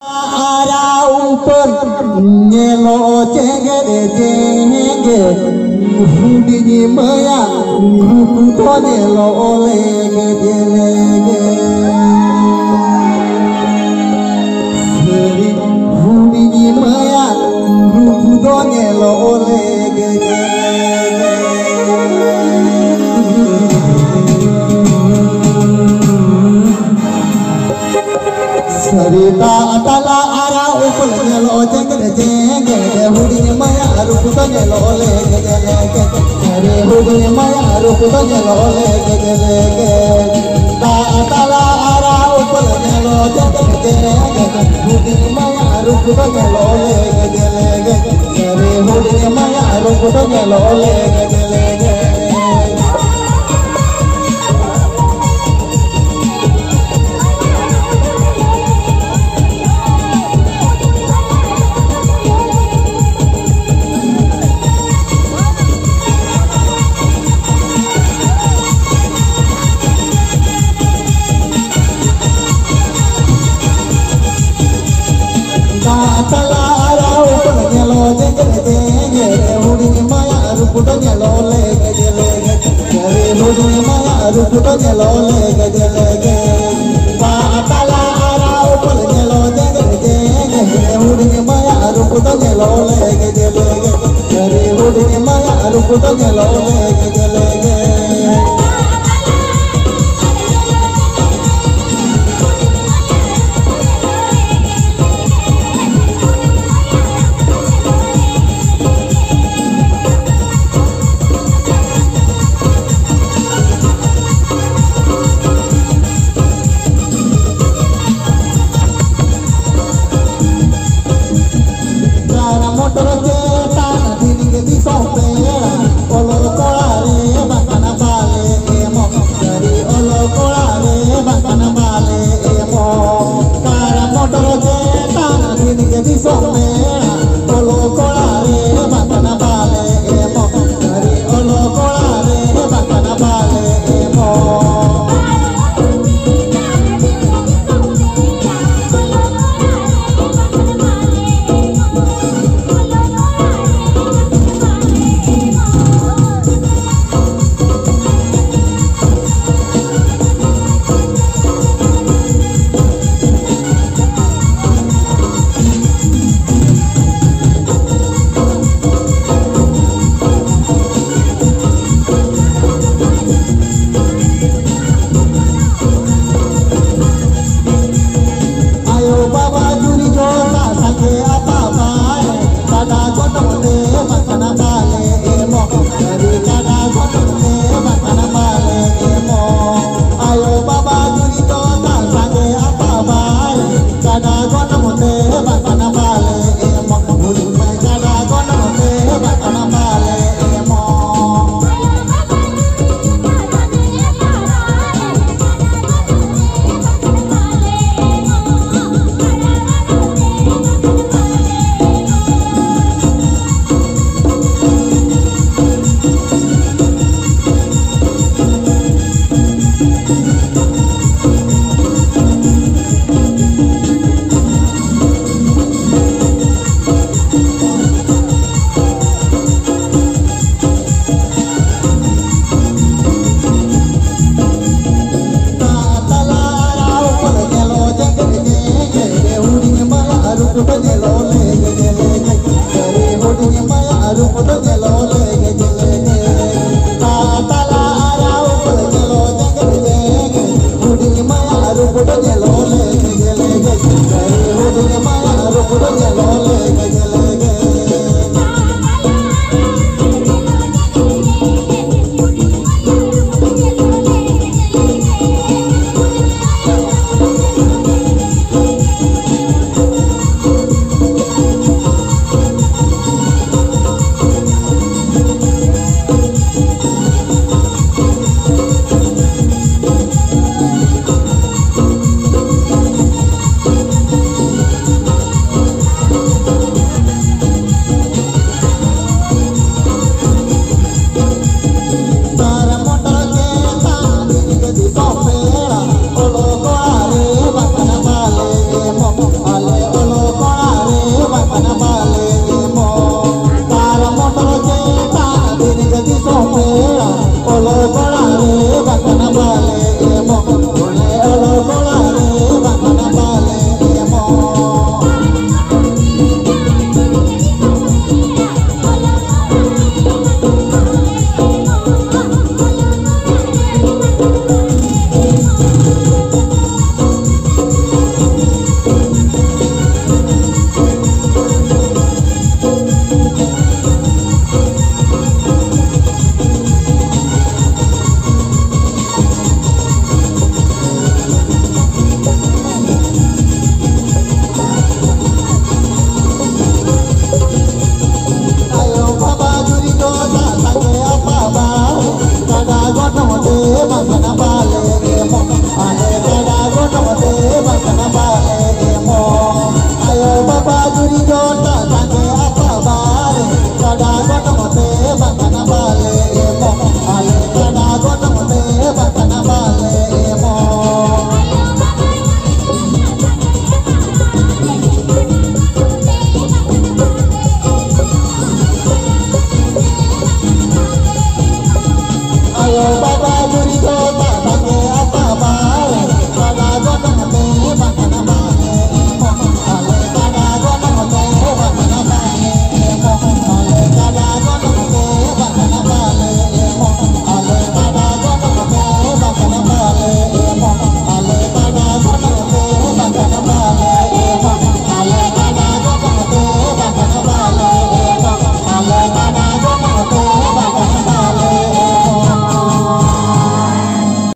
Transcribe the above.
Araupun nyelo cengere cengenge hudini maya rukuto nyelo olege jelege seri hudini maya rukuto nyelo olege jelege Sarita atala ara upul nyelo jengge jengge hudini maya rukuto nyelo lege lege sari hudini maya rukuto nyelo lege lege ta atala ara upul nyelo jengge jengge hudini maya rukuto nyelo lege lege sari hudini maya rukuto nyelo lege lege atala ara upul nyelo jengge jengge hudini maya rukuto nyelo lege lege sari hudini maya rukuto nyelo lege lege atala ara upul nyelo jengge jengge hudini maya rukuto nyelo lege lege sari hudini maya rukuto nyelo lege lege Rukuto nyelo lege